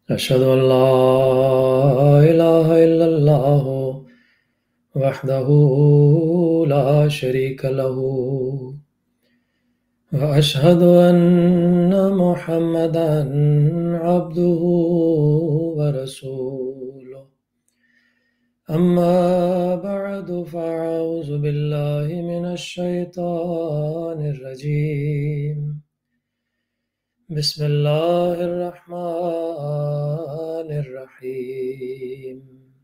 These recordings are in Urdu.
أشهد أن لا إله إلا الله وحده لا شريك له وأشهد أن محمدا عبده ورسوله أما بعد فأعوذ بالله من الشيطان الرجيم بسم الله الرحمن الرحيم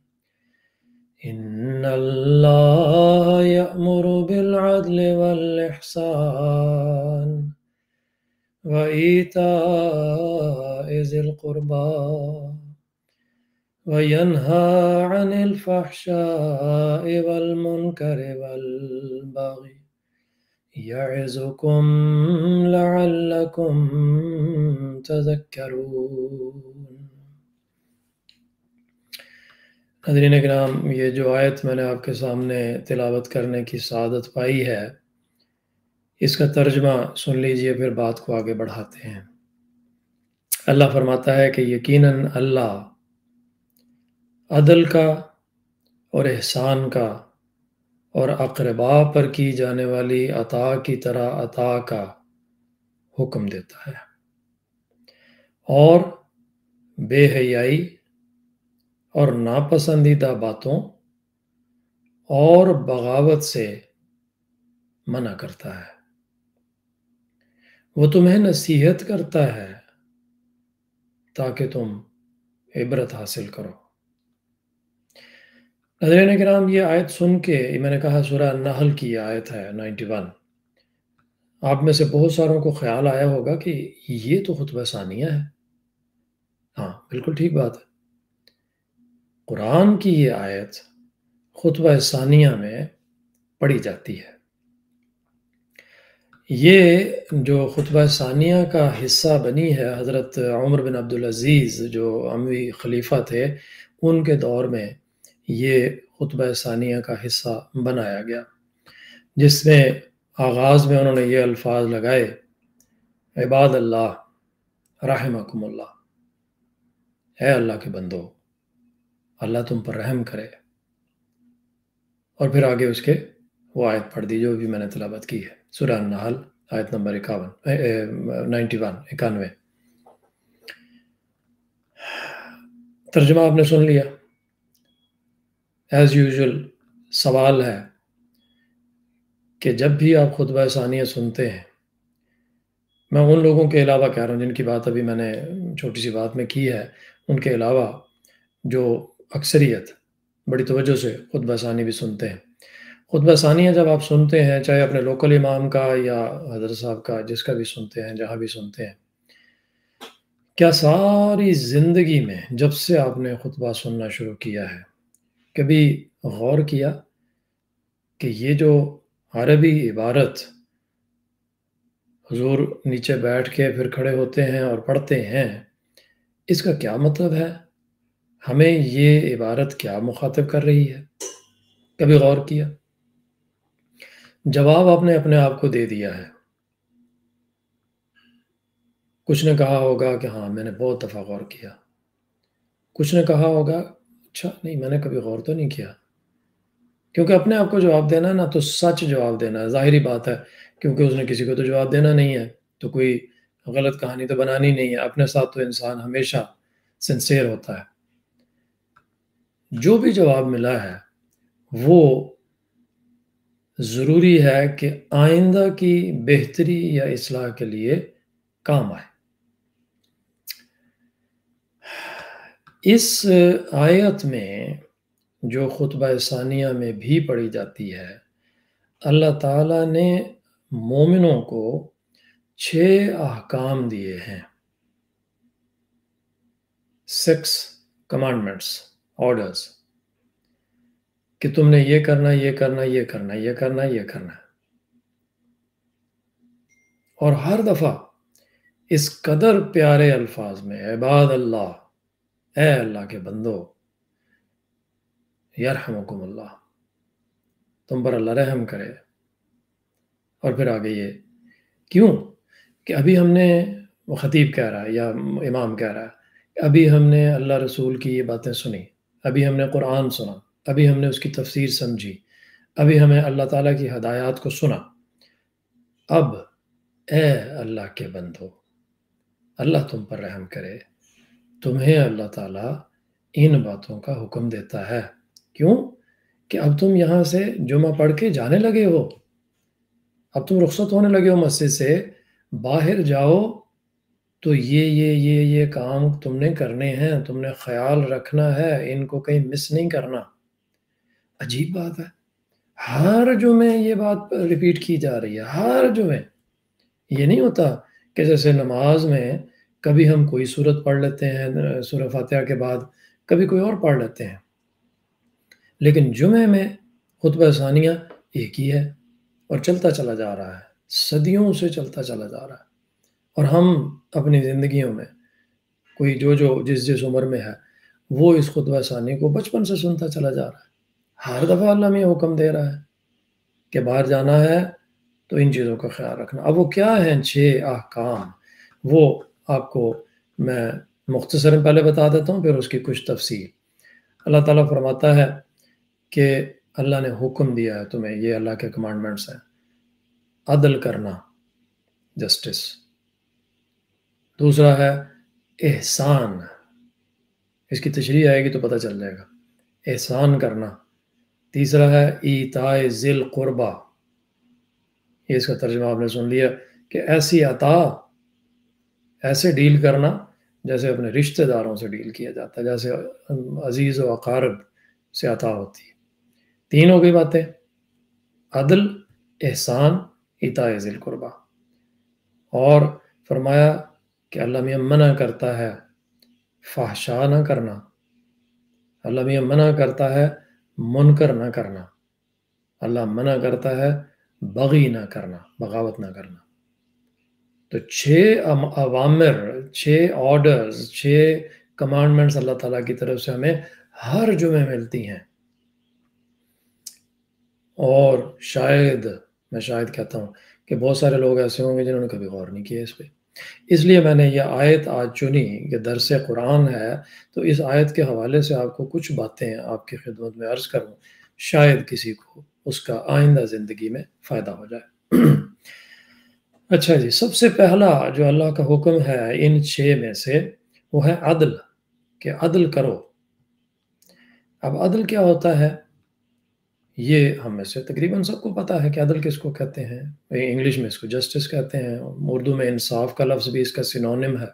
إن الله يأمر بالعدل والإحسان وإيتاء ذي القربى وينهى عن الفحشاء والمنكر والبغي يعظكم لعلكم تذكرون۔ حضرین اکرام، یہ جو آیت میں نے آپ کے سامنے تلاوت کرنے کی سعادت پائی ہے، اس کا ترجمہ سن لیجئے، پھر بات کو آگے بڑھاتے ہیں۔ اللہ فرماتا ہے کہ یقیناً اللہ عدل کا اور احسان کا اور اقربا پر کی جانے والی عطا کی طرح عطا کا حکم دیتا ہے، اور بے حیائی اور ناپسندیدہ باتوں اور بغاوت سے منع کرتا ہے۔ وہ تمہیں نصیحت کرتا ہے تاکہ تم عبرت حاصل کرو۔ حضرین کرام، یہ آیت سن کے میں نے کہا سورہ نحل کی آیت ہے 91۔ آپ میں سے بہت ساروں کو خیال آیا ہوگا کہ یہ تو خطبہ ثانیہ ہے۔ ہاں، بالکل ٹھیک بات ہے۔ قرآن کی یہ آیت خطبہ ثانیہ میں پڑھی جاتی ہے۔ یہ جو خطبہ ثانیہ کا حصہ بنی ہے، حضرت عمر بن عبدالعزیز جو اموی خلیفہ تھے، ان کے دور میں یہ خطبہ ثانیہ کا حصہ بنایا گیا، جس میں آغاز میں انہوں نے یہ الفاظ لگائے: عباد اللہ رحمکم اللہ، اے اللہ کے بندو، اللہ تم پر رحم کرے۔ اور پھر آگے اس کے وہ آیت پڑھ دی جو بھی میں نے تلاوت کی ہے، سورہ النحل آیت نمبر 91۔ ترجمہ آپ نے سن لیا۔ ایز یوزول سوال ہے کہ جب بھی آپ خطبہ ثانیہ سنتے ہیں، میں ان لوگوں کے علاوہ کہہ رہا ہوں جن کی بات ابھی میں نے چھوٹی سی بات میں کی ہے، ان کے علاوہ جو اکثریت بڑی توجہ سے خطبہ ثانی بھی سنتے ہیں، خطبہ ثانیہ جب آپ سنتے ہیں، چاہے اپنے لوکل امام کا یا حضرت صاحب کا، جس کا بھی سنتے ہیں، جہاں بھی سنتے ہیں، کیا ساری زندگی میں جب سے آپ نے خطبہ سننا شروع کیا ہے کبھی غور کیا کہ یہ جو عربی عبارت حضور نیچے بیٹھ کے پھر کھڑے ہوتے ہیں اور پڑھتے ہیں، اس کا کیا مطلب ہے؟ ہمیں یہ عبارت کیا مخاطب کر رہی ہے؟ کبھی غور کیا؟ جواب آپ نے اپنے آپ کو دے دیا ہے۔ کچھ نے کہا ہوگا کہ ہاں میں نے بہت دفعہ غور کیا، کچھ نے کہا ہوگا اچھا نہیں میں نے کبھی غور تو نہیں کیا۔ کیونکہ اپنے آپ کو جواب دینا ہے نا، تو سچ جواب دینا ہے، ظاہری بات ہے، کیونکہ اس نے کسی کو تو جواب دینا نہیں ہے، تو کوئی غلط کہانی تو بنانی نہیں ہے۔ اپنے ساتھ تو انسان ہمیشہ سنسیئر ہوتا ہے۔ جو بھی جواب ملا ہے وہ ضروری ہے کہ آئندہ کی بہتری یا اصلاح کے لیے کام آئے۔ اس آیت میں جو خطبہ ثانیہ میں بھی پڑھی جاتی ہے، اللہ تعالیٰ نے مومنوں کو 6 احکام دیے ہیں، 6 کمانڈمنٹس، آرڈرز، کہ تم نے یہ کرنا، یہ کرنا، یہ کرنا، یہ کرنا، یہ کرنا۔ اور ہر دفعہ اس قدر پیارے الفاظ میں، عباد اللہ، اے اللہ کے بندو، یرحمکم اللہ، تم پر اللہ رحم کرے۔ اور پھر آگے یہ کیوں کہ ابھی ہم نے، وہ خطیب کہہ رہا ہے یا امام کہہ رہا ہے ابھی ہم نے اللہ رسول کی یہ باتیں سنی، ابھی ہم نے قرآن سنا، ابھی ہم نے اس کی تفسیر سمجھی، ابھی ہمیں اللہ تعالیٰ کی ہدایات کو سنا۔ اب اے اللہ کے بندو، اللہ تم پر رحم کرے، تمہیں اللہ تعالیٰ ان باتوں کا حکم دیتا ہے۔ کیوں؟ کہ اب تم یہاں سے جمعہ پڑھ کے جانے لگے ہو، اب تم رخصت ہونے لگے ہو مسجد سے، باہر جاؤ تو یہ کام تم نے کرنے ہیں، تم نے خیال رکھنا ہے، ان کو کہیں مس نہیں کرنا۔ عجیب بات ہے، ہر جمعے یہ بات ریپیٹ کی جا رہی ہے، ہر جمعے۔ یہ نہیں ہوتا کہ جیسے نماز میں کبھی ہم کوئی سورت پڑھ لیتے ہیں سورہ فاتحہ کے بعد، کبھی کوئی اور پڑھ لیتے ہیں، لیکن جمعے میں خطبہ ثانیہ ایک ہی ہے اور چلتا چلا جا رہا ہے، صدیوں سے چلتا چلا جا رہا ہے۔ اور ہم اپنی زندگیوں میں کوئی جو جس عمر میں ہے وہ اس خطبہ ثانی کو بچپن سے سنتا چلا جا رہا ہے۔ ہر دفعہ اللہ میں یہ حکم دے رہا ہے کہ باہر جانا ہے تو ان چیزوں کا خیال رکھنا۔ اب وہ کیا ہیں 6 احکام، وہ آپ کو میں مختصراً پہلے بتا دیتا ہوں، پھر اس کی کچھ تفصیل۔ اللہ تعالیٰ فرماتا ہے کہ اللہ نے حکم دیا ہے تمہیں، یہ اللہ کے کمانڈمنٹس ہیں، عدل کرنا، جسٹس۔ دوسرا ہے احسان، اس کی تشریح آئے گی تو پتہ چل جائے گا، احسان کرنا۔ تیسرا ہے ایتاء ذی القربہ، یہ اس کا ترجمہ آپ نے سن لیا کہ ایسی عطا، ایسے ڈیل کرنا جیسے اپنے رشتہ داروں سے ڈیل کیا جاتا ہے، جیسے عزیز و اقارب سے عطا ہوتی ہے۔ 3 ہو گئی باتیں، عدل، احسان، ایتاء ذی القربہ۔ اور فرمایا کہ اللہ میاں منع کرتا ہے فحشا نہ کرنا، اللہ میاں منع کرتا ہے منکر نہ کرنا، اللہ منع کرتا ہے بغی نہ کرنا، بغاوت نہ کرنا۔ تو 6 اوامر، 6 آرڈرز، 6 کمانڈمنٹس اللہ تعالیٰ کی طرف سے ہمیں ہر جمعے ملتی ہیں۔ اور میں شاید کہتا ہوں کہ بہت سارے لوگ ایسے ہوں گے جنہوں نے کبھی غور نہیں کیا اس پہ۔ اس لیے میں نے یہ آیت آج چنی کہ درس قرآن ہے، تو اس آیت کے حوالے سے آپ کو کچھ باتیں آپ کی خدمت میں عرض کروں، شاید کسی کو اس کا آئندہ زندگی میں فائدہ ہو جائے۔ اچھا جی، سب سے پہلا جو اللہ کا حکم ہے ان 6 میں سے وہ ہے عدل، کہ عدل کرو۔ اب عدل کیا ہوتا ہے؟ یہ ہم میں سے تقریباً سب کو پتہ ہے کہ عدل کس کو کہتے ہیں۔ انگلش میں اس کو جسٹس کہتے ہیں، اردو میں انصاف کا لفظ بھی اس کا سینونیم ہے۔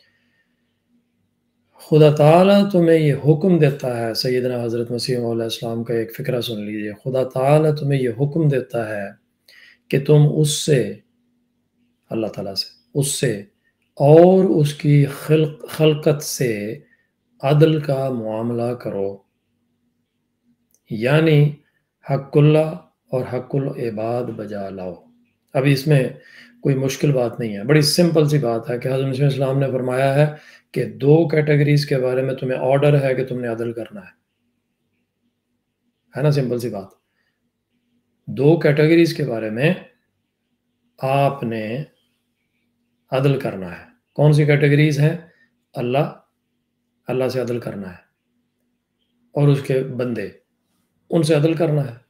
خدا تعالیٰ تمہیں یہ حکم دیتا ہے، سیدنا حضرت مسیح موعود علیہ السلام کا ایک فقرہ سن لیجئے، خدا تعالیٰ تمہیں یہ حکم دیتا ہے کہ تم اس سے، اللہ تعالیٰ سے، اس سے اور اس کی خلقت سے عدل کا معاملہ کرو، یعنی حق اللہ اور حق العباد بجا لاؤ۔ اب اس میں کوئی مشکل بات نہیں ہے، بڑی سمپل سی بات ہے کہ حضرت مسیح علیہ السلام نے فرمایا ہے کہ 2 کیٹیگریز کے بارے میں تمہیں آرڈر ہے کہ تم نے عدل کرنا ہے نا، سمپل سی بات۔ 2 کیٹیگریز کے بارے میں آپ نے عدل کرنا ہے۔ کون سی کیٹیگریز ہیں؟ اللہ سے عدل کرنا ہے، اور اس کے بندے، ان سے عدل کرنا ہے۔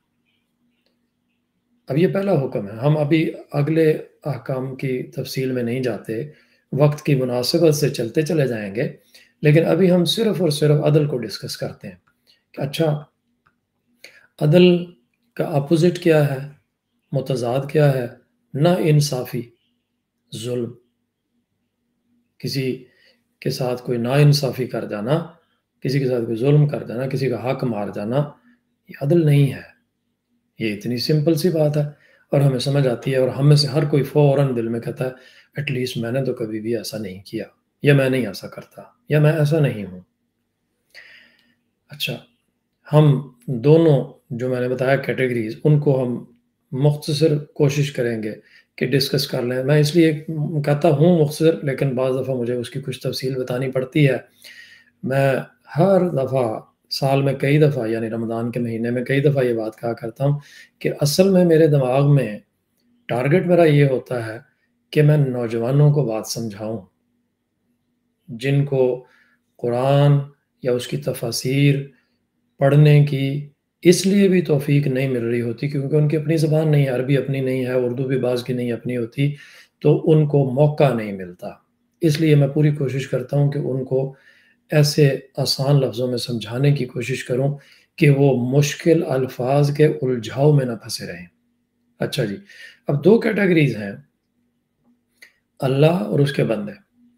اب یہ پہلا حکم ہے۔ ہم ابھی اگلے احکام کی تفصیل میں نہیں جاتے، وقت کی مناسبت سے چلتے چلے جائیں گے، لیکن ابھی ہم صرف اور صرف عدل کو ڈسکس کرتے ہیں کہ اچھا عدل کا اپوزٹ کیا ہے، متضاد کیا ہے؟ نا انصافی، ظلم، کسی کے ساتھ کوئی نا انصافی کر جانا، کسی کے ساتھ کوئی ظلم کر جانا، کسی کا حق مار جانا، یہ عدل نہیں ہے۔ یہ اتنی سمپل سی بات ہے اور ہمیں سمجھ آتی ہے، اور ہم میں سے ہر کوئی فوراً دل میں کہتا ہے ایٹ لیسٹ میں نے تو کبھی بھی ایسا نہیں کیا، یا میں نہیں ایسا کرتا، یا میں ایسا نہیں ہوں۔ اچھا، ہم دونوں جو میں نے بتایا کیٹیگریز، ان کو ہم مختصر کوشش کریں گے کہ ڈسکس کر لیں۔ میں اس لیے کہتا ہوں مختصر، لیکن بعض دفعہ مجھے اس کی کچھ تفصیل بتانی پڑتی ہے۔ میں ہر دفعہ سال میں کئی دفعہ، یعنی رمضان کے مہینے میں کئی دفعہ یہ بات کہا کرتا ہوں کہ اصل میں میرے دماغ میں ٹارگٹ میرا یہ ہوتا ہے کہ میں نوجوانوں کو بات سمجھاؤں، جن کو قرآن یا اس کی تفاسیر پڑھنے کی اس لیے بھی توفیق نہیں مل رہی ہوتی کیونکہ ان کی اپنی زبان نہیں ہے، عربی اپنی نہیں ہے، اردو بھی بعض کی نہیں اپنی ہوتی، تو ان کو موقع نہیں ملتا۔ اس لیے میں پوری کوشش کرتا ہوں کہ ان کو ایسے آسان لفظوں میں سمجھانے کی کوشش کروں کہ وہ مشکل الفاظ کے الجھاؤ میں نہ پھنسے رہیں۔ اچھا جی، اب دو کیٹیگریز ہیں، اللہ اور اس کے بندے۔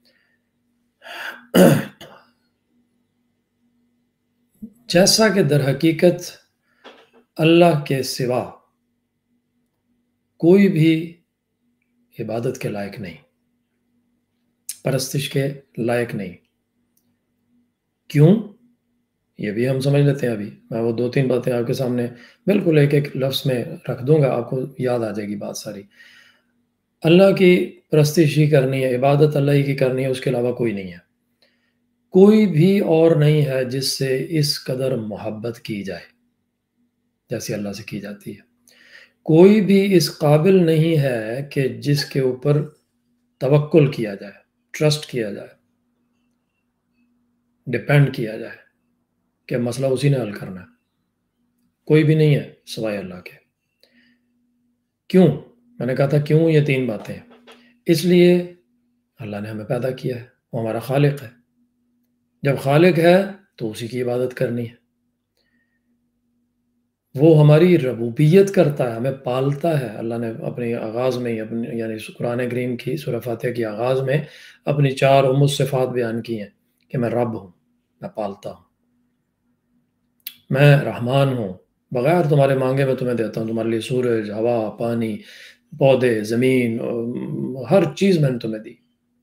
جیسا کہ در حقیقت اللہ کے سوا کوئی بھی عبادت کے لائق نہیں، پرستش کے لائق نہیں۔ کیوں؟ یہ بھی ہم سمجھ لیتے ہیں۔ ابھی میں وہ دو تین باتیں آپ کے سامنے بالکل ایک ایک لفظ میں رکھ دوں گا، آپ کو یاد آ جائے گی بات ساری۔ اللہ کی پرستش ہی کرنی ہے، عبادت اللہ ہی کی کرنی ہے، اس کے علاوہ کوئی نہیں ہے۔ کوئی بھی اور نہیں ہے جس سے اس قدر محبت کی جائے جیسی اللہ سے کی جاتی ہے۔ کوئی بھی اس قابل نہیں ہے کہ جس کے اوپر توکل کیا جائے، ٹرسٹ کیا جائے، ڈیپینڈ کیا جائے کہ مسئلہ اسی نے حل کرنا ہے۔ کوئی بھی نہیں ہے سوائے اللہ کے۔ کیوں؟ میں نے کہا تھا کیوں، یہ تین باتیں۔ اس لیے اللہ نے ہمیں پیدا کیا ہے، وہ ہمارا خالق ہے۔ جب خالق ہے تو اسی کی عبادت کرنی ہے۔ وہ ہماری ربوبیت کرتا ہے، ہمیں پالتا ہے۔ اللہ نے اپنی آغاز میں ہی یعنی قرآن کریم کی سورہ فاتحہ کی آغاز میں اپنی 4 صفات بیان کی ہیں کہ میں رب ہوں، میں پالتا ہوں، میں رحمان ہوں، بغیر تمہارے مانگے میں تمہیں دیتا ہوں، تمہارے لیے سورج، ہوا، پانی، پودے، زمین، ہر چیز میں نے تمہیں دی۔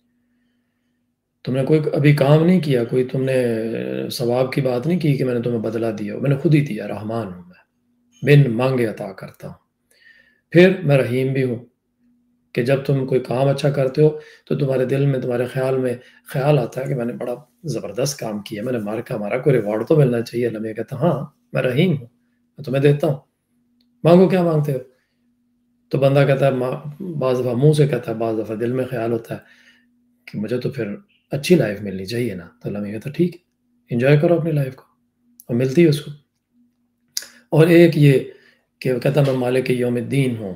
تم نے کوئی ابھی کام نہیں کیا، کوئی تم نے ثواب کی بات نہیں کی کہ میں نے تمہیں بدلہ دیا، میں نے خود ہی دیا۔ رحمان ہوں میں، بن مانگے عطا کرتا ہوں۔ پھر میں رحیم بھی ہوں کہ جب تم کوئی کام اچھا کرتے ہو تو تمہارے دل میں، تمہارے خیال میں خیال آتا ہے کہ میں نے بڑا زبردست کام کیا، میں نے ہمارا کوئی ریوارڈ تو ملنا چاہیے۔ اللہ میں کہتا ہاں میں رحیم ہوں، میں تمہیں دیتا ہوں، مانگو کیا مانگتے ہو۔ تو بندہ کہتا ہے، بعض دفعہ منہ سے کہتا ہے، بعض دفعہ دل میں خیال ہوتا ہے کہ مجھے تو پھر اچھی لائف ملنی چاہیے نا۔ تو اللہ میں کہتا ٹھیک ہے، انجوائے کرو اپنی لائف کو، اور ملتی ہے اس کو۔ اور ایک یہ کہ وہ کہتا میں مالک یوم الدین ہوں۔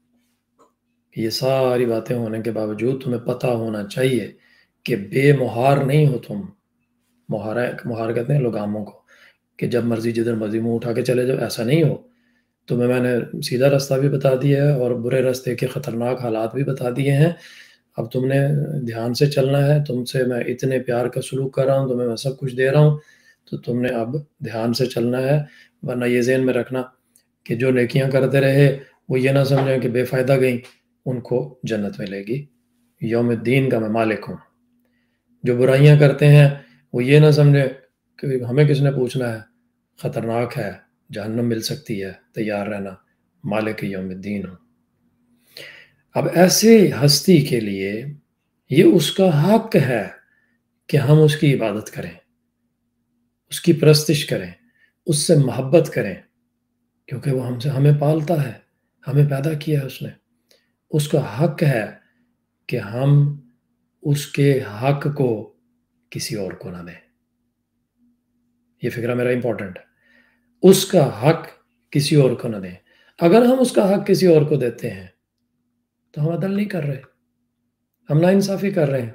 یہ ساری باتیں ہونے کے باوجود تمہیں پتہ ہونا چاہیے کہ بے مہار نہیں ہو تم۔ مہار کہتے ہیں لگاموں کو، کہ جب مرضی جدھر مرضی منہ اٹھا کے چلے جاؤ، ایسا نہیں ہو۔ تمہیں میں نے سیدھا رستہ بھی بتا دیا ہے اور برے راستے کے خطرناک حالات بھی بتا دیے ہیں۔ اب تم نے دھیان سے چلنا ہے۔ تم سے میں اتنے پیار کا سلوک کر رہا ہوں، تمہیں میں سب کچھ دے رہا ہوں، تو تم نے اب دھیان سے چلنا ہے۔ ورنہ یہ ذہن میں رکھنا کہ جو نیکیاں کرتے رہے وہ یہ نہ سمجھیں کہ بے فائدہ گئیں، ان کو جنت ملے گی۔ یوم الدین کا میں مالک ہوں۔ جو برائیاں کرتے ہیں وہ یہ نہ سمجھیں کہ ہمیں کس نے پوچھنا ہے، خطرناک ہے، جہنم مل سکتی ہے، تیار رہنا، مالک یوم الدین ہوں۔ اب ایسے ہستی کے لیے یہ اس کا حق ہے کہ ہم اس کی عبادت کریں، اس کی پرستش کریں، اس سے محبت کریں، کیونکہ وہ ہمیں پالتا ہے، ہمیں پیدا کیا ہے اس نے۔ اس کا حق ہے کہ ہم اس کے حق کو کسی اور کو نہ دیں۔ یہ فکرہ میرا امپورٹنٹ ہے، اس کا حق کسی اور کو نہ دیں۔ اگر ہم اس کا حق کسی اور کو دیتے ہیں تو ہم عدل نہیں کر رہے، ہم ناانصافی کر رہے ہیں۔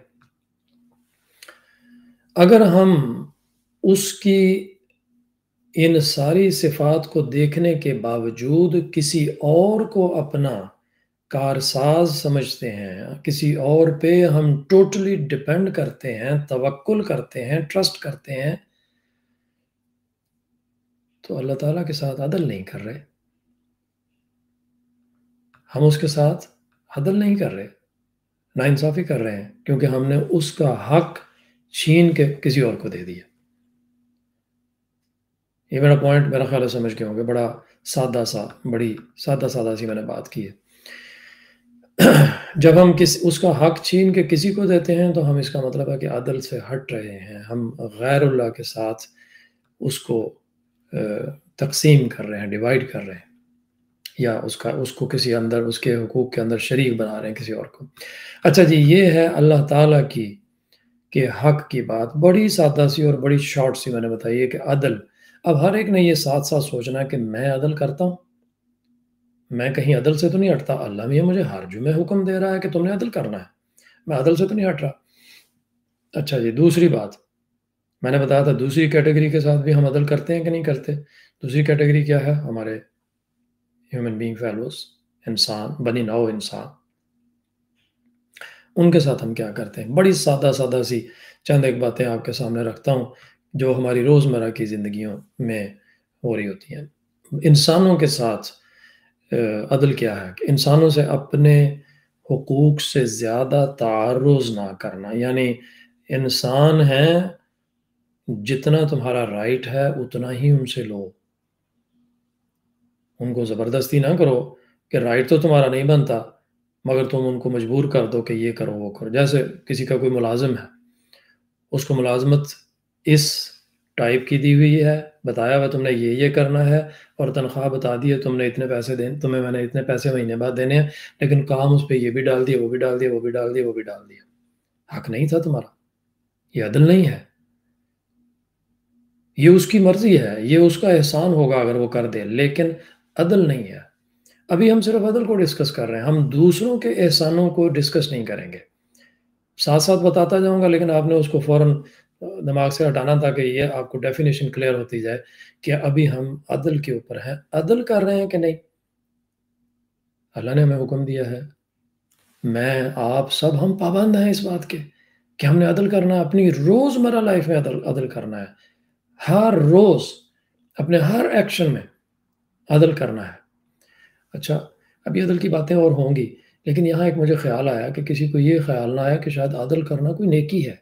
اگر ہم اس کی ان ساری صفات کو دیکھنے کے باوجود کسی اور کو اپنا کارساز سمجھتے ہیں، کسی اور پہ ہم ٹوٹلی ڈیپینڈ کرتے ہیں، توکل کرتے ہیں، ٹرسٹ کرتے ہیں، تو اللہ تعالیٰ کے ساتھ عدل نہیں کر رہے۔ ہم اس کے ساتھ عدل نہیں کر رہے، ناانصافی کر رہے ہیں، کیونکہ ہم نے اس کا حق چھین کے کسی اور کو دے دیا۔ یہ میرا پوائنٹ میرا خیال ہے سمجھ کے ہوں گے، بڑا سادہ سا، بڑی سادہ سی میں نے بات کی ہے۔ جب ہم اس کا حق چھین کے کسی کو دیتے ہیں تو ہم اس کا مطلب ہے کہ عدل سے ہٹ رہے ہیں، ہم غیر اللہ کے ساتھ اس کو تقسیم کر رہے ہیں، ڈیوائیڈ کر رہے ہیں، یا اس کو کسی اندر، اس کے حقوق کے اندر شریک بنا رہے ہیں کسی اور کو۔ اچھا جی، یہ ہے اللہ تعالیٰ کی کہ حق کی بات بڑی سادہ سی اور بڑی شارٹ سی میں نے بتائی ہے کہ عدل. اب ہر ایک نے یہ ساتھ ساتھ سوچنا ہے کہ میں عدل کرتا ہوں، میں کہیں عدل سے تو نہیں ہٹتا. اللہ میاں مجھے ہر جمعے حکم دے رہا ہے کہ تم نے عدل کرنا ہے، میں عدل سے تو نہیں ہٹ رہا. اچھا جی، دوسری بات میں نے بتایا تھا دوسری کیٹیگری کے ساتھ بھی ہم عدل کرتے ہیں کہ نہیں کرتے. دوسری کیٹیگری کیا ہے؟ ہمارے ہیومن بینگ فیلوز، انسان، بنی نوع انسان. ان کے ساتھ ہم کیا کرتے ہیں؟ بڑی سادہ سادہ سی چند ایک باتیں آپ کے سامنے رکھتا ہوں جو ہماری روزمرہ کی زندگیوں میں ہو رہی ہوتی ہیں. انسانوں کے ساتھ عدل کیا ہے کہ انسانوں سے اپنے حقوق سے زیادہ تعرض نہ کرنا. یعنی انسان ہیں، جتنا تمہارا رائٹ ہے اتنا ہی ان سے لو. ان کو زبردستی نہ کرو کہ رائٹ تو تمہارا نہیں بنتا مگر تم ان کو مجبور کر دو کہ یہ کرو وہ کرو. جیسے کسی کا کوئی ملازم ہے، اس کو ملازمت اس ٹائپ کی دی ہوئی ہے، بتایا ہوا تم نے یہ کرنا ہے، اور تنخواہ بتا دی ہے تم نے اتنے پیسے دینے، تمہیں میں نے اتنے پیسے مہینے بعد دینے ہیں، لیکن کام اس پہ یہ بھی ڈال دیا، وہ بھی ڈال دیا، وہ بھی ڈال دیا، وہ بھی ڈال دیا. حق نہیں تھا تمہارا، یہ عدل نہیں ہے. یہ اس کی مرضی ہے، یہ اس کا احسان ہوگا اگر وہ کر دے، لیکن عدل نہیں ہے. ابھی ہم صرف عدل کو ڈسکس کر رہے ہیں، ہم دوسروں کے احسانوں کو ڈسکس نہیں کریں گے. ساتھ ساتھ بتاتا جاؤں گا لیکن آپ نے اس کو فوراً دماغ سے ہٹانا تھا کہ یہ آپ کو ڈیفینیشن کلیئر ہوتی جائے کہ ابھی ہم عدل کے اوپر ہیں. عدل کر رہے ہیں کہ نہیں؟ اللہ نے ہمیں حکم دیا ہے، میں آپ سب ہم پابند ہیں اس بات کے کہ ہم نے عدل کرنا ہے. اپنی روزمرہ لائف میں عدل کرنا ہے. ہر روز اپنے ہر ایکشن میں عدل کرنا ہے. اچھا، ابھی عدل کی باتیں اور ہوں گی، لیکن یہاں ایک مجھے خیال آیا کہ کسی کو یہ خیال نہ آیا کہ شاید عدل کرنا کوئی نیکی ہے.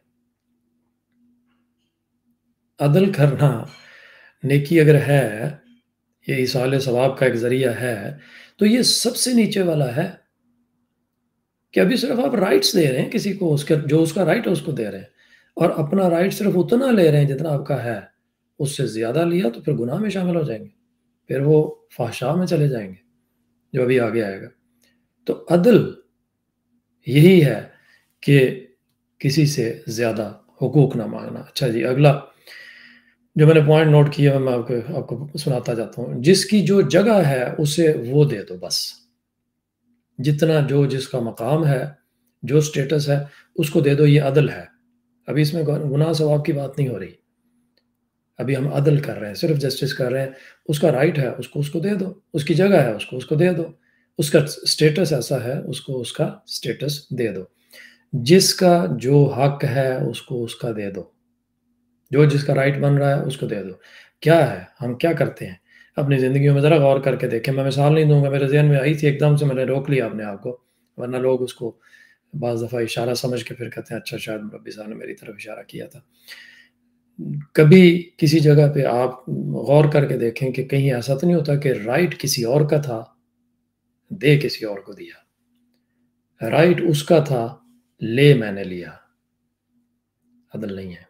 عدل کرنا نیکی اگر ہے، یہ ایصال ثواب کا ایک ذریعہ ہے، تو یہ سب سے نیچے والا ہے کہ ابھی صرف آپ رائٹس دے رہے ہیں کسی کو، جو اس کا رائٹ ہے اس کو دے رہے ہیں، اور اپنا رائٹ صرف اتنا لے رہے ہیں جتنا آپ کا ہے. اس سے زیادہ لیا تو پھر گناہ میں شامل ہو جائیں گے، پھر وہ فحشاء میں چلے جائیں گے جو ابھی آگے آئے گا. تو عدل یہی ہے کہ کسی سے زیادہ حقوق نہ مانگنا. اچھا جی، اگلا جو میں نے پوائنٹ نوٹ کیا میں آپ کو سناتا جاتا ہوں. جس کی جو جگہ ہے اسے وہ دے دو بس. جتنا جو جس کا مقام ہے، جو سٹیٹس ہے، اس کو دے دو. یہ عدل ہے. ابھی اس میں گناہ ثواب کی بات نہیں ہو رہی، ابھی ہم عدل کر رہے ہیں، صرف جسٹس کر رہے ہیں. اس کا رائٹ ہے اس کو دے دو. اس کی جگہ ہے اس کو دے دو. اس کا سٹیٹس ایسا ہے اس کو اس کا سٹیٹس دے دو. جس کا جو حق ہے اس کو اس کا دے دو. جو جس کا رائٹ بن رہا ہے اس کو دے دو. کیا ہے ہم کیا کرتے ہیں اپنی زندگیوں میں؟ ذرا غور کر کے دیکھیں. میں مثال نہیں دوں گا، میرے ذہن میں آئی تھی ایک دم سے، میں نے روک لیا اپنے آپ کو، ورنہ لوگ اس کو بعض دفعہ اشارہ سمجھ کے پھر کہتے ہیں اچھا شاید مربی صاحب نے میری طرف اشارہ کیا تھا. کبھی کسی جگہ پہ آپ غور کر کے دیکھیں کہ کہیں ایسا تو نہیں ہوتا کہ رائٹ کسی اور کا تھا، دے کسی اور کو دیا. رائٹ اس کا تھا، لے میں نے لیا. عدل نہیں ہے.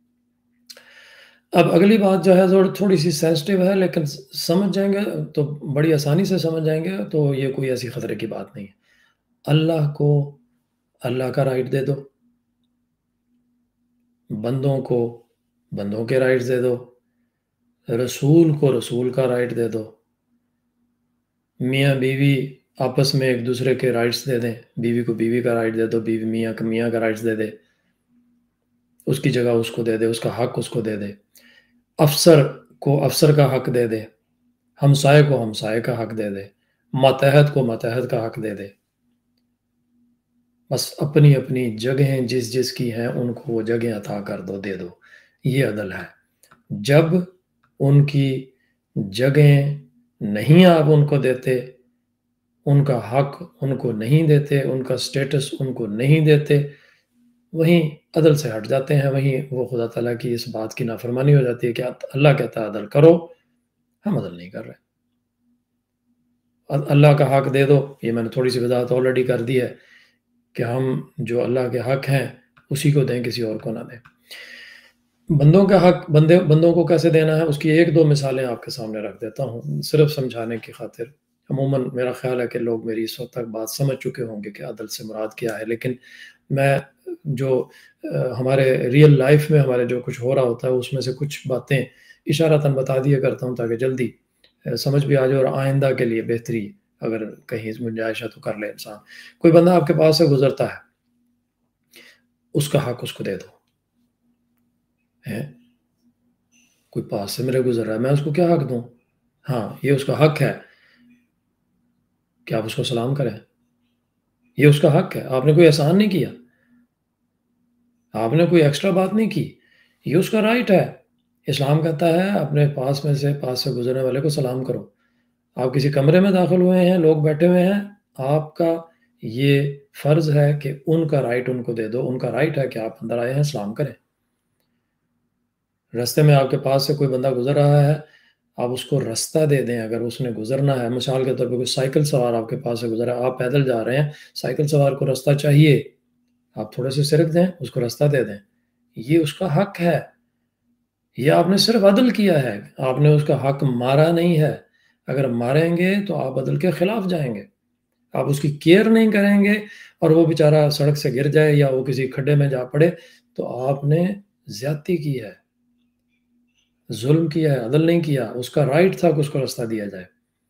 اب اگلی بات جو ہے تھوڑی سی سینسٹیو ہے، لیکن سمجھ جائیں گے تو بڑی آسانی سے سمجھ جائیں گے، تو یہ کوئی ایسی خطرے کی بات نہیں ہے. اللہ کو اللہ کا رائٹ دے دو، بندوں کو بندوں کے رائٹس دے دو، رسول کو رسول کا رائٹ دے دو. میاں بیوی آپس میں ایک دوسرے کے رائٹس دے دیں. بیوی کو بیوی کا رائٹ دے دو، بیوی میاں کا رائٹس دے دے. اس کی جگہ اس کو دے دے، اس کا حق اس کو دے دے. افسر کو افسر کا حق دے دے، ہمسائے کو ہمسائے کا حق دے دے، ماتحت کو ماتحت کا حق دے دے. بس اپنی اپنی جگہیں جس جس کی ہیں ان کو وہ جگہیں عطا کر دو، دے دو. یہ عدل ہے. جب ان کی جگہیں نہیں آپ ان کو دیتے، ان کا حق ان کو نہیں دیتے، ان کا سٹیٹس ان کو نہیں دیتے، وہیں عدل سے ہٹ جاتے ہیں. وہیں وہ خدا تعالیٰ کی اس بات کی نافرمانی ہو جاتی ہے کہ اللہ کہتا ہے عدل کرو، ہم عدل نہیں کر رہے. اللہ کا حق دے دو، یہ میں نے تھوڑی سی وضاحت آلریڈی کر دی ہے کہ ہم جو اللہ کے حق ہیں اسی کو دیں، کسی اور کو نہ دیں. بندوں کا حق بندوں کو کیسے دینا ہے اس کی ایک دو مثالیں آپ کے سامنے رکھ دیتا ہوں صرف سمجھانے کی خاطر. عموماً میرا خیال ہے کہ لوگ میری اس وقت تک بات سمجھ چکے ہوں گے کہ عدل سے مراد کیا ہے، لیکن میں جو ہمارے ریئل لائف میں ہمارے جو کچھ ہو رہا ہوتا ہے اس میں سے کچھ باتیں اشارتاً بتا دیا کرتا ہوں تاکہ جلدی سمجھ بھی آ جائے، اور آئندہ کے لیے بہتری اگر کہیں گنجائش ہے تو کر لے انسان۔ کوئی بندہ آپ کے پاس سے گزرتا ہے، اس کا حق اس کو دے دو۔ کوئی پاس سے میرے گزر رہا ہے، میں اس کو کیا حق دوں؟ ہاں، یہ اس کا حق ہے کہ آپ اس کو سلام کریں، یہ اس کا حق ہے۔ آپ نے کوئی احسان نہیں کیا، آپ نے کوئی ایکسٹرا بات نہیں کی، یہ اس کا رائٹ ہے۔ اسلام کہتا ہے اپنے پاس میں سے پاس سے گزرنے والے کو سلام کرو۔ آپ کسی کمرے میں داخل ہوئے ہیں، لوگ بیٹھے ہوئے ہیں، آپ کا یہ فرض ہے کہ ان کا رائٹ ان کو دے دو، ان کا رائٹ ہے کہ آپ اندر آئے ہیں سلام کریں۔ رستے میں آپ کے پاس سے کوئی بندہ گزر رہا ہے، آپ اس کو رستہ دے دیں اگر اس نے گزرنا ہے۔ مثال کے طور پہ کوئی سائیکل سوار آپ کے پاس سے گزرا ہے، آپ پیدل جا رہے ہیں، سائیکل سوار کو رستہ چاہیے، آپ تھوڑے سے سرک دیں، اس کو رستہ دے دیں، یہ اس کا حق ہے۔ یہ آپ نے صرف عدل کیا ہے، آپ نے اس کا حق مارا نہیں ہے۔ اگر ماریں گے تو آپ عدل کے خلاف جائیں گے، آپ اس کی کیئر نہیں کریں گے اور وہ بیچارہ سڑک سے گر جائے یا وہ کسی کھڈے میں جا پڑے تو آپ نے زیادتی کی ہے، ظلم کیا ہے، عدل نہیں کیا۔ اس کا رائٹ تھا کہ اس کو رستہ دیا جائے۔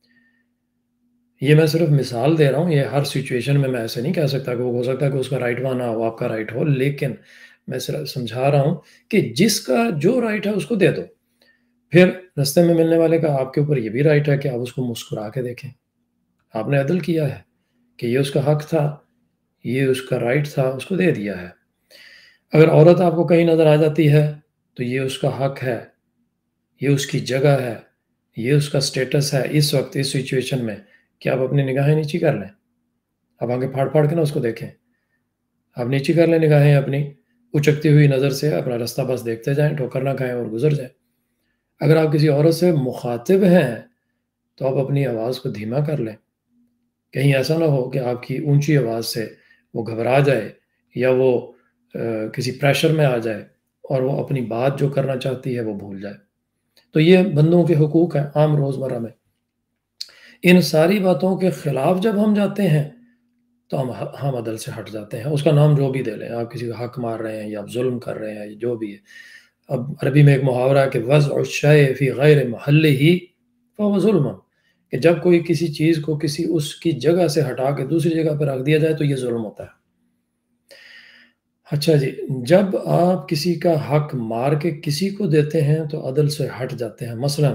یہ میں صرف مثال دے رہا ہوں، یہ ہر سچویشن میں ایسے نہیں کہہ سکتا کہ وہ ہو سکتا ہے کہ اس کا رائٹ وہاں نہ ہو، آپ کا رائٹ ہو، لیکن میں صرف سمجھا رہا ہوں کہ جس کا جو رائٹ ہے اس کو دے دو۔ پھر رستے میں ملنے والے کا آپ کے اوپر یہ بھی رائٹ ہے کہ آپ اس کو مسکرا کے دیکھیں، آپ نے عدل کیا ہے کہ یہ اس کا حق تھا، یہ اس کا رائٹ تھا، اس کو دے دیا ہے۔ اگر عورت آپ کو کہیں نظر آ جاتی ہے تو یہ اس کا حق ہے، یہ اس کی جگہ ہے، یہ اس کا سٹیٹس ہے اس وقت اس سچویشن میں کہ آپ اپنی نگاہیں نیچی کر لیں، آپ آگے پھاڑ پھاڑ کے نہ اس کو دیکھیں، آپ نیچی کر لیں نگاہیں اپنی، اچکتی ہوئی نظر سے اپنا رستہ بس دیکھتے جائیں، ٹھوکر نہ کھائیں اور گزر جائیں۔ اگر آپ کسی عورت سے مخاطب ہیں تو آپ اپنی آواز کو دھیما کر لیں، کہیں ایسا نہ ہو کہ آپ کی اونچی آواز سے وہ گھبرا جائے یا وہ کسی پریشر میں آ جائے اور وہ اپنی بات جو کرنا چاہتی ہے وہ بھول جائے۔ تو یہ بندوں کے حقوق ہیں عام روزمرہ میں۔ ان ساری باتوں کے خلاف جب ہم جاتے ہیں تو ہم عدل سے ہٹ جاتے ہیں، اس کا نام جو بھی دے لیں، آپ کسی کا حق مار رہے ہیں یا آپ ظلم کر رہے ہیں، جو بھی ہے۔ اب عربی میں ایک محاورہ ہے کہ وضع الشیء فی غیر محلہ فہو ظلم، کہ جب کوئی کسی چیز کو کسی اس کی جگہ سے ہٹا کے دوسری جگہ پہ رکھ دیا جائے تو یہ ظلم ہوتا ہے۔ اچھا جی، جب آپ کسی کا حق مار کے کسی کو دیتے ہیں تو عدل سے ہٹ جاتے ہیں۔ مثلا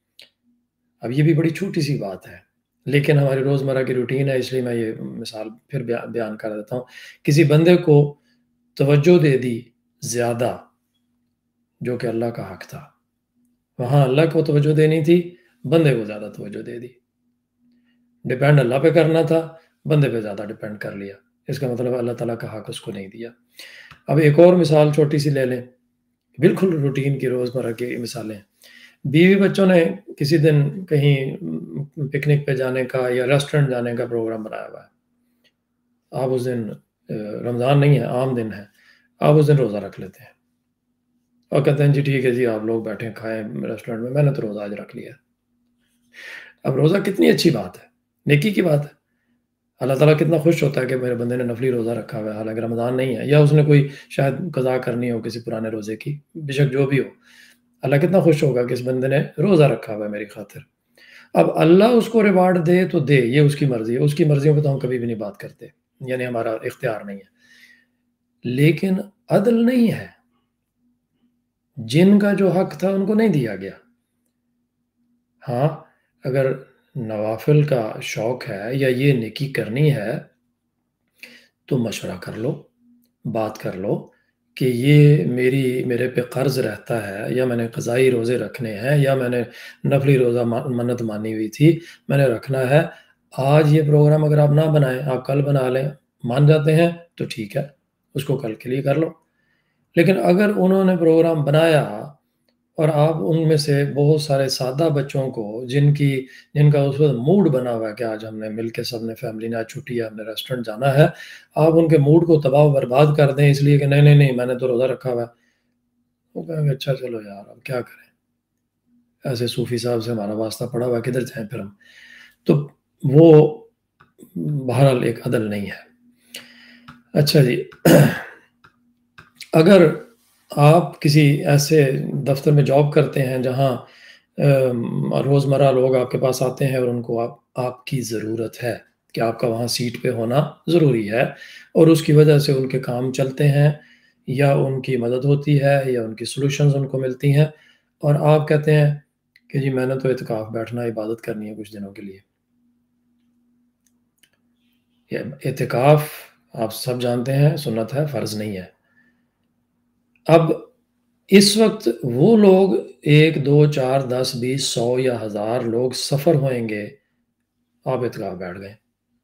اب یہ بھی بڑی چھوٹی سی بات ہے لیکن ہماری روزمرہ کی روٹین ہے، اس لیے میں یہ مثال پھر بیان کر دیتا ہوں۔ کسی بندے کو توجہ دے دی زیادہ جو کہ اللہ کا حق تھا، وہاں اللہ کو توجہ دینی تھی، بندے کو زیادہ توجہ دے دی۔ ڈیپینڈ اللہ پہ کرنا تھا، بندے پہ زیادہ ڈیپینڈ کر لیا، اس کا مطلب اللہ تعالیٰ کا حق اس کو نہیں دیا۔ اب ایک اور مثال چھوٹی سی لے لیں، بالکل روٹین کی روزمرہ کی مثالیں۔ بیوی بچوں نے کسی دن کہیں پکنک پہ جانے کا یا ریسٹورنٹ جانے کا پروگرام بنایا ہوا ہے، آپ اس دن رمضان نہیں ہے، عام دن ہے، آپ اس دن روزہ رکھ لیتے ہیں اور کہتے ہیں جی ٹھیک ہے جی آپ لوگ بیٹھیں کھائیں ریسٹورنٹ میں نے تو روزہ آج رکھ لیا۔ اب روزہ کتنی اچھی بات ہے، نیکی کی بات ہے، اللہ تعالیٰ کتنا خوش ہوتا ہے کہ میرے بندے نے نفلی روزہ رکھا ہوا ہے حالانکہ رمضان نہیں ہے، یا اس نے کوئی شاید قضا کرنی ہو کسی پرانے روزے کی، بے شک جو بھی ہو، اللہ کتنا خوش ہوگا کہ اس بندے نے روزہ رکھا ہوا ہے میری خاطر۔ اب اللہ اس کو ریوارڈ دے تو دے، یہ اس کی مرضی ہے، اس کی مرضیوں پہ تو ہم کبھی بھی نہیں بات کرتے، یعنی ہمارا اختیار نہیں ہے، لیکن عدل نہیں ہے، جن کا جو حق تھا ان کو نہیں دیا گیا۔ ہاں اگر نوافل کا شوق ہے یا یہ نیکی کرنی ہے تو مشورہ کر لو، بات کر لو کہ یہ میرے پہ قرض رہتا ہے، یا میں نے قضائی روزے رکھنے ہیں، یا میں نے نفلی روزہ منت مانی ہوئی تھی میں نے رکھنا ہے، آج یہ پروگرام اگر آپ نہ بنائیں آپ کل بنا لیں، مان جاتے ہیں تو ٹھیک ہے، اس کو کل کے لیے کر لو۔ لیکن اگر انہوں نے پروگرام بنایا اور آپ ان میں سے بہت سارے سادہ بچوں کو جن کا اس وقت موڈ بنا ہوا ہے کہ آج ہم نے مل کے سب نے فیملی نے آج چھٹی ہے، ہم نے ریسٹورنٹ جانا ہے، آپ ان کے موڈ کو تباہ و برباد کر دیں اس لیے کہ نہیں نہیں نہیں میں نے تو روزہ رکھا ہوا ہے، وہ کہیں گے اچھا چلو یار اب کیا کریں، ایسے صوفی صاحب سے ہمارا واسطہ پڑا ہوا ہے کدھر جائیں پھر ہم۔ تو وہ بہرحال ایک عدل نہیں ہے۔ اچھا جی، اگر آپ کسی ایسے دفتر میں جاب کرتے ہیں جہاں روزمرہ لوگ آپ کے پاس آتے ہیں اور ان کو آپ کی ضرورت ہے کہ آپ کا وہاں سیٹ پہ ہونا ضروری ہے، اور اس کی وجہ سے ان کے کام چلتے ہیں یا ان کی مدد ہوتی ہے یا ان کی سولوشنز ان کو ملتی ہیں، اور آپ کہتے ہیں کہ جی میں نے تو اعتکاف بیٹھنا، عبادت کرنی ہے کچھ دنوں کے لیے۔ یہ اعتکاف آپ سب جانتے ہیں سنت ہے، فرض نہیں ہے۔ اب اس وقت وہ لوگ 1 2 4 10 20 100 یا 1000 لوگ سفر ہوئیں گے، آپ اعتکاف بیٹھ گئے۔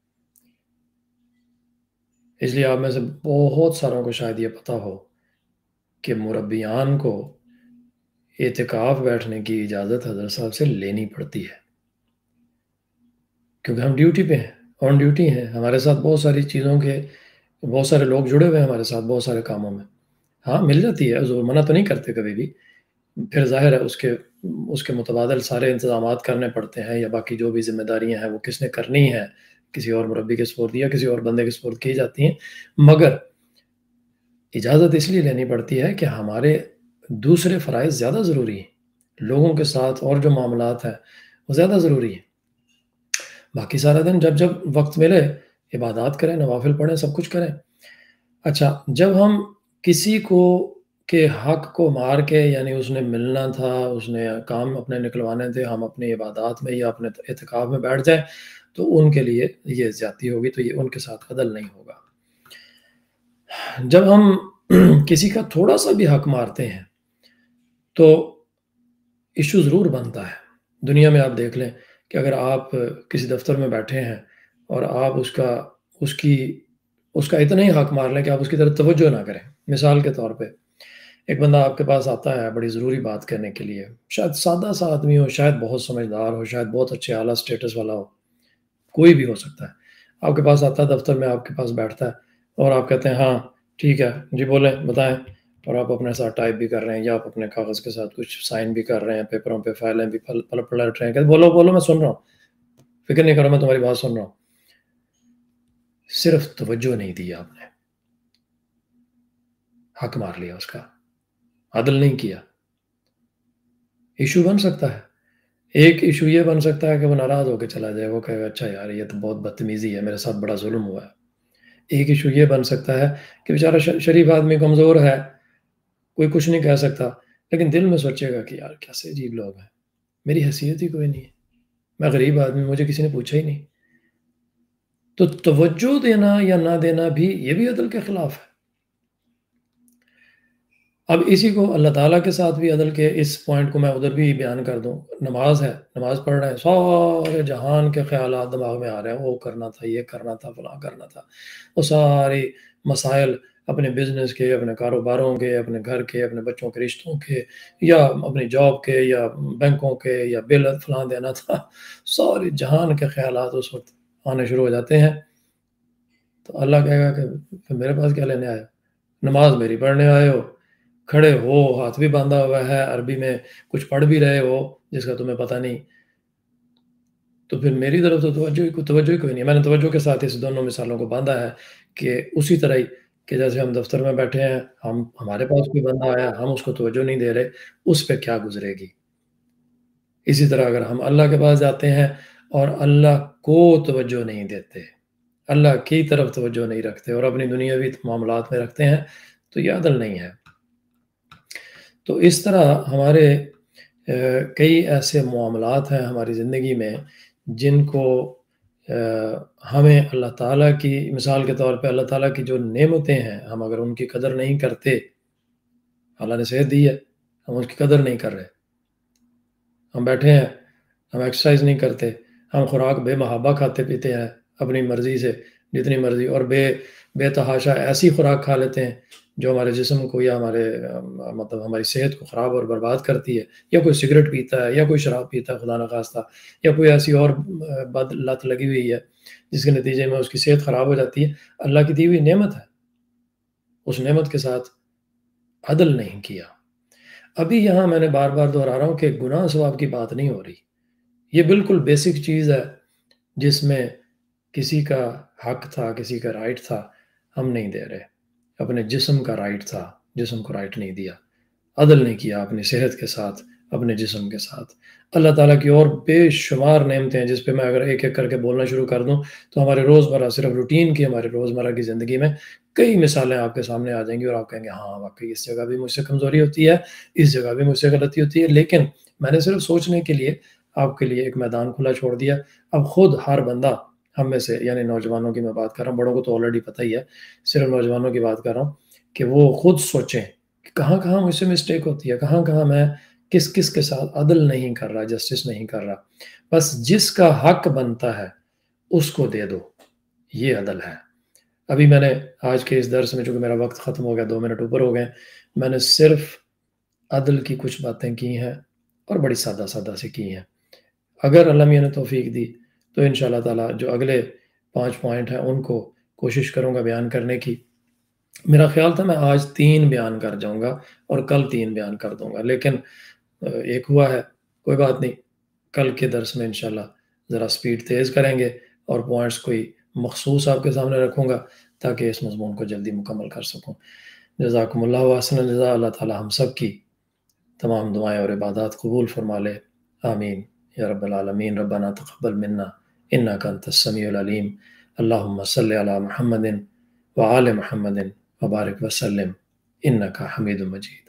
اس لیے آپ میں سے بہت ساروں کو شاید یہ پتہ ہو کہ مربیان کو اعتکاف بیٹھنے کی اجازت حضرت صاحب سے لینی پڑتی ہے، کیونکہ ہم ڈیوٹی پہ ہیں، آن ڈیوٹی ہیں، ہمارے ساتھ بہت ساری چیزوں کے بہت سارے لوگ جڑے ہوئے ہیں ہمارے ساتھ بہت سارے کاموں میں۔ ہاں مل جاتی ہے، حضور منع تو نہیں کرتے کبھی بھی، پھر ظاہر ہے اس کے متبادل سارے انتظامات کرنے پڑتے ہیں، یا باقی جو بھی ذمہ داریاں ہیں وہ کس نے کرنی ہے، کسی اور مربی کے سپرد یا کسی اور بندے کے سپرد کی جاتی ہیں، مگر اجازت اس لیے لینی پڑتی ہے کہ ہمارے دوسرے فرائض زیادہ ضروری ہیں، لوگوں کے ساتھ اور جو معاملات ہیں وہ زیادہ ضروری ہیں۔ باقی سارا دن جب جب وقت ملے عبادات کریں، نوافل پڑھیں، سب کچھ کریں۔ اچھا، جب ہم کسی کو کے حق کو مار کے، یعنی اس نے ملنا تھا، اس نے کام اپنے نکلوانے تھے، ہم اپنی عبادات میں یا اپنے اعتکاف میں بیٹھ جائیں تو ان کے لیے یہ زیادتی ہوگی، تو یہ ان کے ساتھ عدل نہیں ہوگا۔ جب ہم کسی کا تھوڑا سا بھی حق مارتے ہیں تو ایشو ضرور بنتا ہے۔ دنیا میں آپ دیکھ لیں کہ اگر آپ کسی دفتر میں بیٹھے ہیں اور آپ اس کا اتنا ہی حق مار لیں کہ آپ اس کی طرف توجہ نہ کریں۔ مثال کے طور پہ ایک بندہ آپ کے پاس آتا ہے بڑی ضروری بات کرنے کے لیے، شاید سادہ سا آدمی ہو، شاید بہت سمجھدار ہو، شاید بہت اچھے اعلیٰ سٹیٹس والا ہو، کوئی بھی ہو سکتا ہے۔ آپ کے پاس آتا ہے دفتر میں، آپ کے پاس بیٹھتا ہے اور آپ کہتے ہیں ہاں ٹھیک ہے جی بولیں بتائیں، اور آپ اپنے ساتھ ٹائپ بھی کر رہے ہیں یا آپ اپنے کاغذ کے ساتھ کچھ سائن بھی کر رہے ہیں، پیپروں پہ فائلیں بھی پلٹ رہے ہیں، کہتے بولو بولو میں سن رہا ہوں، فکر نہیں کرو میں تمہاری بات سن رہا ہوں۔ صرف توجہ نہیں دی آپ نے، حق مار لیا، اس کا عدل نہیں کیا۔ ایشو بن سکتا ہے، ایک ایشو یہ بن سکتا ہے کہ وہ ناراض ہو کے چلا جائے، وہ کہے گا اچھا یار یہ تو بہت بدتمیزی ہے، میرے ساتھ بڑا ظلم ہوا ہے۔ ایک ایشو یہ بن سکتا ہے کہ بیچارہ شریف آدمی کمزور ہے، کوئی کچھ نہیں کہہ سکتا، لیکن دل میں سوچے گا کہ یار کیسے عجیب لوگ ہیں، میری حیثیت ہی کوئی نہیں ہے، میں غریب آدمی، مجھے کسی نے پوچھا ہی نہیں۔ تو توجہ دینا یا نہ دینا بھی یہ بھی عدل کے خلاف ہے۔ اب اسی کو اللہ تعالیٰ کے ساتھ بھی عدل کے اس پوائنٹ کو میں ادھر بھی بیان کر دوں۔ نماز ہے، نماز پڑھ رہے ہیں، سارے جہان کے خیالات دماغ میں آ رہے ہیں، وہ کرنا تھا، یہ کرنا تھا، فلاں کرنا تھا، وہ سارے مسائل اپنے بزنس کے، اپنے کاروباروں کے، اپنے گھر کے، اپنے بچوں کے رشتوں کے، یا اپنی جاب کے، یا بینکوں کے، یا بل فلاں دینا تھا، سارے جہان کے خیالات اس وقت آنے شروع ہو جاتے ہیں۔ تو اللہ کہے گا کہ پھر میرے پاس کیا لینے آئے ہو؟ نماز میری پڑھنے آئے ہو، کھڑے ہو، ہاتھ بھی باندھا ہوا ہے، عربی میں کچھ پڑھ بھی رہے ہو جس کا تمہیں پتہ نہیں، تو پھر میری طرف تو توجہ ہی کوئی نہیں ہے۔ میں نے توجہ کے ساتھ اس دونوں مثالوں کو باندھا ہے کہ اسی طرح ہی کہ جیسے ہم دفتر میں بیٹھے ہیں، ہمارے پاس کوئی بندہ آیا، ہم اس کو توجہ نہیں دے رہے، اس پہ کیا گزرے گی۔ اسی طرح اگر ہم اللہ کے پاس جاتے ہیں اور اللہ کو توجہ نہیں دیتے، اللہ کی طرف توجہ نہیں رکھتے اور اپنی دنیاوی معاملات میں رکھتے ہیں، تو یہ عدل نہیں ہے۔ تو اس طرح ہمارے کئی ایسے معاملات ہیں ہماری زندگی میں جن کو ہمیں اللہ تعالیٰ کی، مثال کے طور پہ اللہ تعالیٰ کی جو نعمتیں ہیں، ہم اگر ان کی قدر نہیں کرتے، اللہ نے صحت دی ہے، ہم اس کی قدر نہیں کر رہے، ہم بیٹھے ہیں، ہم ایکسرسائز نہیں کرتے، ہم خوراک بے محابہ کھاتے پیتے ہیں اپنی مرضی سے جتنی مرضی، اور بے تحاشا ایسی خوراک کھا لیتے ہیں جو ہمارے جسم کو یا مطلب ہماری صحت کو خراب اور برباد کرتی ہے، یا کوئی سگریٹ پیتا ہے، یا کوئی شراب پیتا ہے خدا نخواستہ، یا کوئی ایسی اور بد لت لگی ہوئی ہے جس کے نتیجے میں اس کی صحت خراب ہو جاتی ہے۔ اللہ کی دی ہوئی نعمت ہے، اس نعمت کے ساتھ عدل نہیں کیا۔ ابھی یہاں میں نے بار بار دہرا رہا ہوں کہ گناہ ثواب کی بات نہیں ہو رہی، یہ بالکل بیسک چیز ہے جس میں کسی کا حق تھا، کسی کا رائٹ تھا، ہم نہیں دے رہے۔ اپنے جسم کا رائٹ تھا جسم کو رائٹ نہیں دیا، عدل نہیں کیا اپنی صحت کے ساتھ، اپنے جسم کے ساتھ۔ اللہ تعالیٰ کی اور بے شمار نعمتیں ہیں جس پہ میں اگر ایک ایک کر کے بولنا شروع کر دوں تو ہمارے روزمرہ صرف روٹین کی، ہمارے روزمرہ کی زندگی میں کئی مثالیں آپ کے سامنے آ جائیں گی اور آپ کہیں گے ہاں واقعی اس جگہ بھی مجھ سے کمزوری ہوتی ہے، اس جگہ بھی مجھ سے غلطی ہوتی ہے، لیکن میں نے صرف سوچنے کے لیے آپ کے لیے ایک میدان کھلا چھوڑ دیا۔ اب خود ہر بندہ ہم میں سے، یعنی نوجوانوں کی میں بات کر رہا ہوں، بڑوں کو تو آلریڈی پتہ ہی ہے، صرف نوجوانوں کی بات کر رہا ہوں کہ وہ خود سوچیں کہ کہاں کہاں مجھ سے مسٹیک ہوتی ہے، کہاں کہاں میں کس کس کے ساتھ عدل نہیں کر رہا، جسٹس نہیں کر رہا۔ بس جس کا حق بنتا ہے اس کو دے دو، یہ عدل ہے۔ ابھی میں نے آج کے اس درس میں، چونکہ میرا وقت ختم ہو گیا، 2 منٹ اوپر ہو گئے، میں نے صرف عدل کی کچھ باتیں کی ہیں اور بڑی سادہ سادہ سے کی ہیں۔ اگر اللہ میاں نے توفیق دی تو انشاءاللہ تعالیٰ جو اگلے 5 پوائنٹ ہیں ان کو کوشش کروں گا بیان کرنے کی۔ میرا خیال تھا میں آج 3 بیان کر جاؤں گا اور کل 3 بیان کر دوں گا، لیکن ایک ہوا ہے، کوئی بات نہیں، کل کے درس میں انشاءاللہ ذرا سپیڈ تیز کریں گے اور پوائنٹس کوئی مخصوص آپ کے سامنے رکھوں گا تاکہ اس مضمون کو جلدی مکمل کر سکوں۔ جزاکم اللہ وحسن الجزا۔ اللہ تعالیٰ ہم سب کی تمام دعائیں اور عبادات قبول فرما لے، آمین یا رب العالمین۔ ربنا تقبل منا انک انت السمیع العلیم۔ اللہم صلی علی محمد وآل محمد وبارک وسلم انک حمید مجید۔